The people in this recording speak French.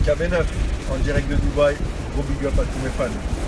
KB9 en direct de Dubaï. Gros big up à tous mes fans.